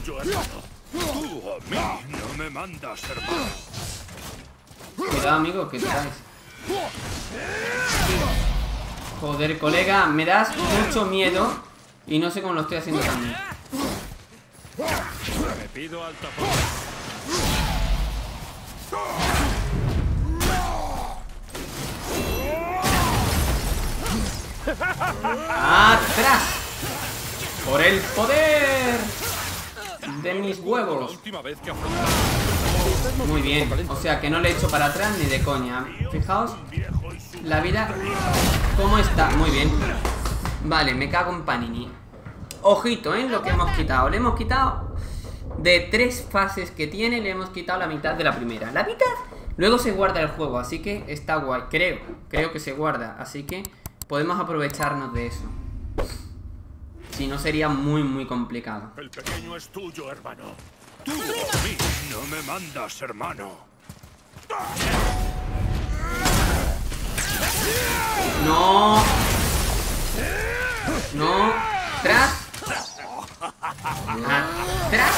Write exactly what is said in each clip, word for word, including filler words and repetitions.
tuyo, hermano. Tú a mí no me mandas, hermano. Cuidado, amigo, que traes. Joder, colega, me das mucho miedo y no sé cómo lo estoy haciendo también. Me pido alta por... ¡Atrás! ¡Por el poder de mis huevos! Muy bien, o sea que no le he hecho para atrás ni de coña. Fijaos la vida cómo está. Muy bien. Vale, me cago en Panini. Ojito, ¿eh? Lo que hemos quitado. Le hemos quitado de tres fases que tiene, le hemos quitado la mitad de la primera. La mitad luego se guarda el juego, así que está guay. Creo, creo que se guarda, así que podemos aprovecharnos de eso. Si no sería muy, muy complicado. El pequeño es tuyo, hermano. Tú a mí no me mandas, hermano. No. No. Tras. Atrás.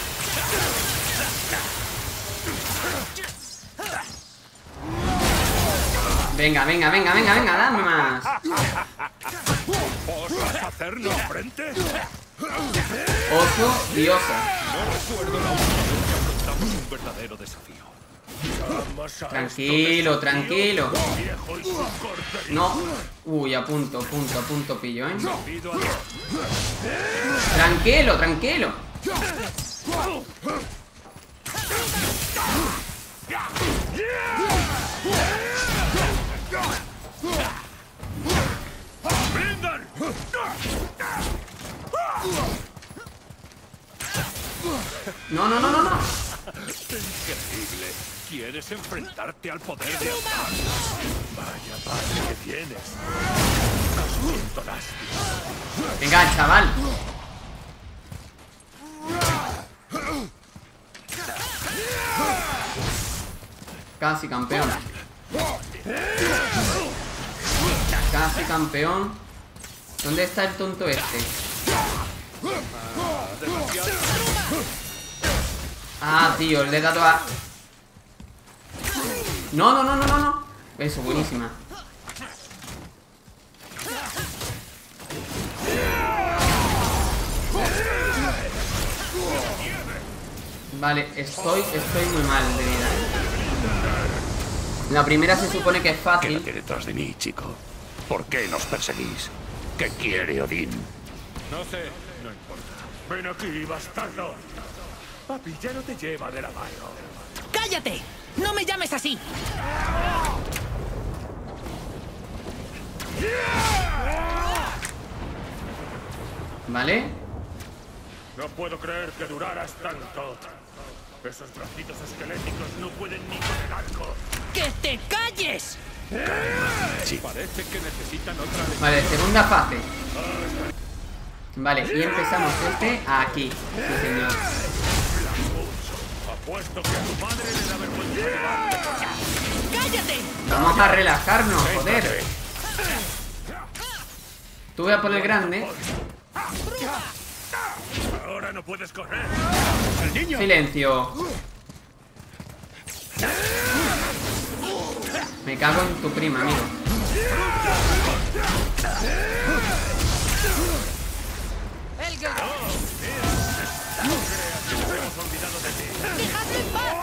Venga, venga, venga, venga, venga, dame más. ¿Osas hacernos frente? Oso y osa. No recuerdo la última vez que afrontamos un verdadero desafío. Tranquilo, tranquilo. No. Uy, a punto, punto, a punto pillo, ¿eh? Tranquilo, tranquilo. No, no, no, no, no. Increíble. ¿Quieres enfrentarte al poder de Altar? Vaya padre que tienes. Asunto lástima. Venga, chaval. Casi campeón. Casi campeón. ¿Dónde está el tonto este? Ah, tío, le he dado a... No, no, no, no, no, no. Eso, buenísima. Vale, estoy, estoy muy mal de vida, ¿eh? La primera se supone que es fácil. Quédate detrás de mí, chico. ¿Por qué nos perseguís? ¿Qué quiere Odín? No sé, no importa. Ven aquí, bastardo. Papi ya no te lleva de la mano. ¡Cállate! ¡No me llames así! ¿Vale? No puedo creer que duraras tanto. Esos bracitos esqueléticos no pueden ni con el arco. ¡Que te calles! Sí. Parece que necesitan otra vez. Vale, segunda fase. Vale, y empezamos este aquí. Sí, señor. Apuesto que a tu madre le da vergüenza llevarte. ¡Cállate! Vamos a relajarnos, joder. Tú voy a por el grande. Ahora no puedes correr. El niño. Silencio. Me cago en tu prima, amigo. ¡El que... No creas que nos hemos olvidado de ti. ¡Dejadlo en paz!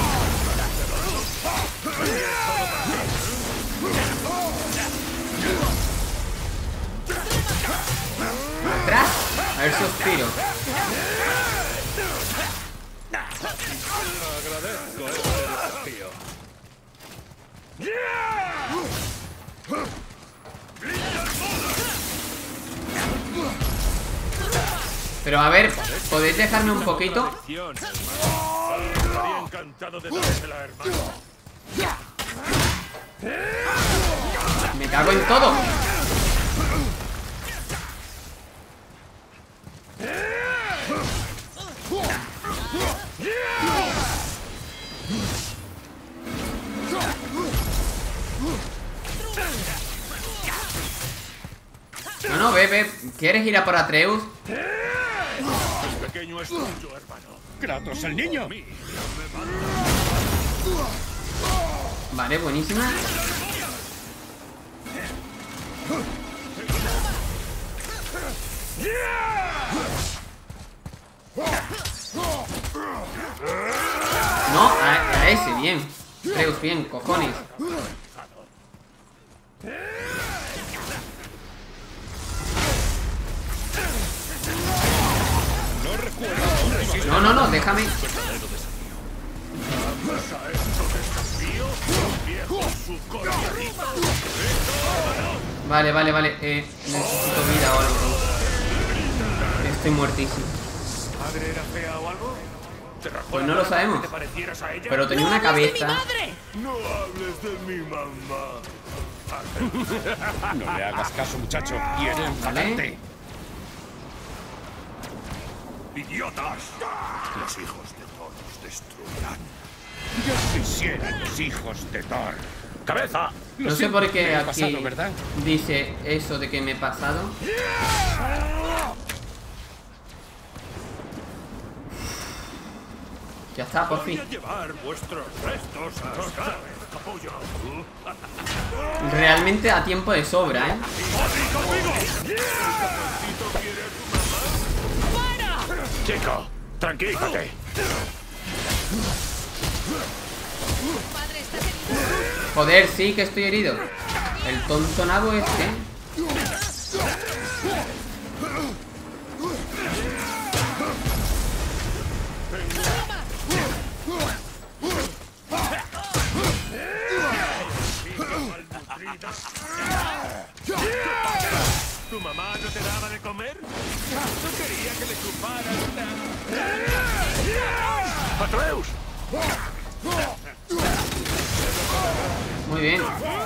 Atrás. A ver si os tiro. Agradezco este desafío. Pero a ver, ¿podéis dejarme un poquito? Estaría encantado de dársela, hermano. Me cago en todo. No, no, ve, ve. ¿Quieres ir a por Atreus? pequeño es tuyo, hermano. Kratos, el niño. Vale, buenísima. No, a, a ese, bien. Zeus, bien, cojones. No, no, no, déjame. Vale, vale, vale. Eh, necesito vida o algo. Estoy muertísimo. ¿Madre era fea o algo? Pues no lo sabemos. Pero tenía una cabeza. No hables de mi mamá. No le hagas caso, muchacho. Quiere enfadarte. ¡Idiotas! Los hijos de Thor nos destruirán. Yo quisiera los hijos de Thor. ¡Cabeza! No sé por qué aquí dice eso de que me he pasado. Ya está, por fin. Voy a llevar vuestros restos hasta capullo. Realmente a tiempo de sobra, ¿eh? Chico, tranquilízate. Joder, sí que estoy herido. El tonto nabo este. ¿Tu mamá no te daba de comer? No quería que le chuparas la... ¡Atreus! Muy bien.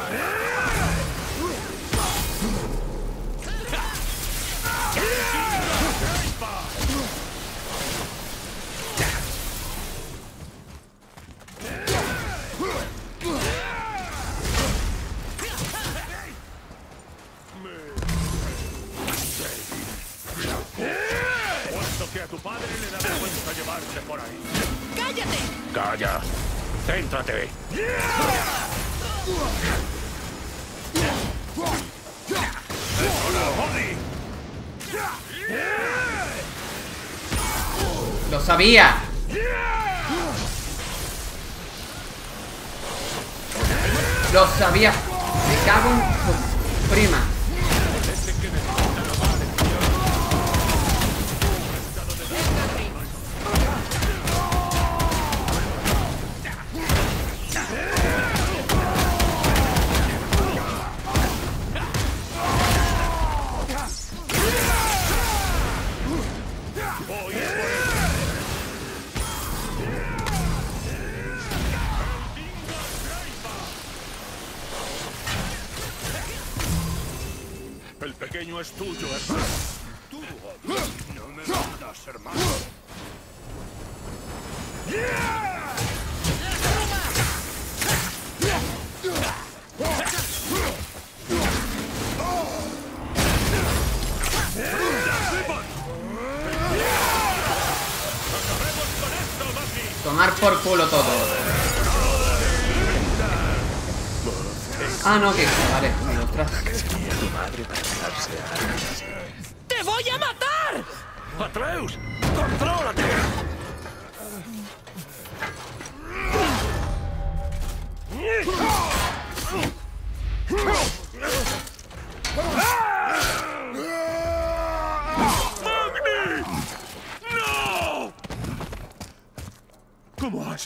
Que a tu padre le da vergüenza llevarte por ahí. ¡Cállate! Calla. Céntrate. Lo sabía. Lo sabía. Me cago en tu prima. El pequeño es tuyo, hermano. Tú no me mandas, hermano. Tomar por culo todo. Ah, no, que vale, ostras. ¡Te voy a matar! ¡Atreus! ¡Contrólate! ¡Magni! ¡No! ¿Cómo has?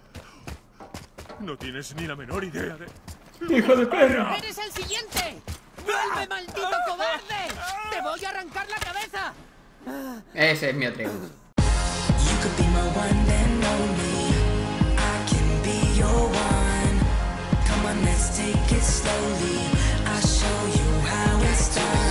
No tienes ni la menor idea de... ¡Hijo de perra! ¡Eres el siguiente! ¡Vuelve, maldito cobarde! ¡Te voy a arrancar la cabeza! Ese es mi Atreus. You could be my one and only. I can be your one. Come on, let's take it slowly. I'll show you how it's done.